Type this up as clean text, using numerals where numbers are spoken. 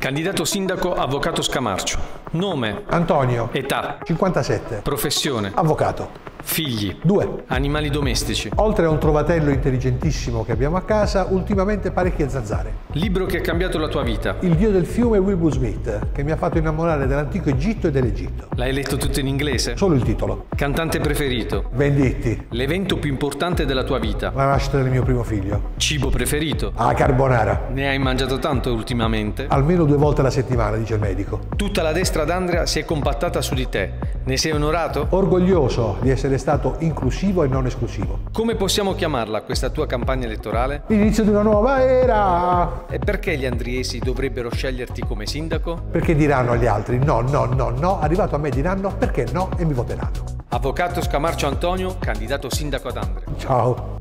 Candidato sindaco Avvocato Scamarcio. Nome. Antonio. Età. 57. Professione. Avvocato. Figli. 2. Animali domestici. Oltre a un trovatello intelligentissimo che abbiamo a casa, ultimamente parecchie zanzare. Libro che ha cambiato la tua vita. Il dio del fiume Wilbur Smith, che mi ha fatto innamorare dell'antico Egitto e dell'Egitto. L'hai letto tutto in inglese? Solo il titolo. Cantante preferito. Venditti. L'evento più importante della tua vita. La nascita del mio primo figlio. Cibo preferito. Ah, carbonara. Ne hai mangiato tanto ultimamente? Almeno 2 volte alla settimana, dice il medico. Tutta la destra d'Andria si è compattata su di te. Ne sei onorato? Orgoglioso di essere stato inclusivo e non esclusivo. Come possiamo chiamarla questa tua campagna elettorale? L'inizio di una nuova era! E perché gli andriesi dovrebbero sceglierti come sindaco? Perché diranno agli altri no, no, no, no, arrivato a me diranno perché no e mi voteranno. Avvocato Scamarcio Antonio, candidato sindaco ad Andria. Ciao!